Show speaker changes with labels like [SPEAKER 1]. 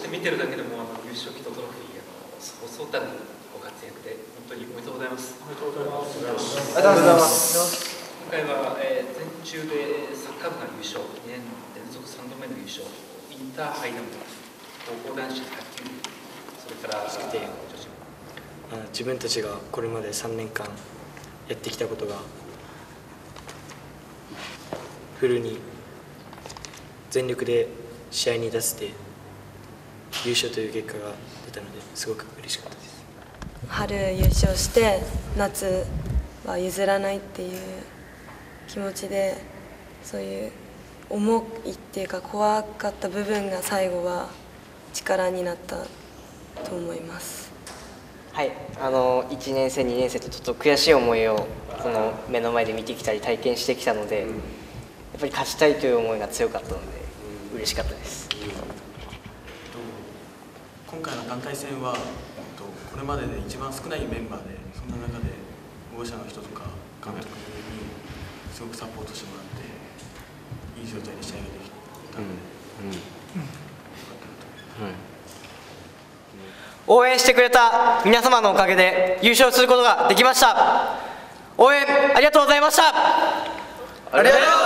[SPEAKER 1] 見てるだけでも優勝旗とトロフィーそうそうたるご活躍で本当におめでとうございます。
[SPEAKER 2] おめでとうございます。
[SPEAKER 3] ありがとうございます。
[SPEAKER 1] 今回は全中でサッカー部が優勝、2年連続3度目の優勝、インターハイでも高校男子卓球部、それから女子部。
[SPEAKER 3] 自分たちがこれまで3年間やってきたことがフルに全力で試合に出せて優勝という結果が出たのですごく嬉しかったです。
[SPEAKER 4] 春優勝して夏は譲らないっていう気持ちで、そういう重いっていうか怖かった部分が最後は力になったと思います。
[SPEAKER 5] はい、1年生2年生とちょっと悔しい思いをこの目の前で見てきたり体験してきたので、やっぱり勝ちたいという思いが強かったので嬉しかったです。
[SPEAKER 6] 今回の団体戦はこれまでで一番少ないメンバーで、そんな中で保護者の人とか監督にすごくサポートしてもらっていい状態で試合ができたので、よかったなと。
[SPEAKER 5] 応援してくれた皆様のおかげで優勝することができました。応援ありがとうございました。
[SPEAKER 2] ありがとうございます。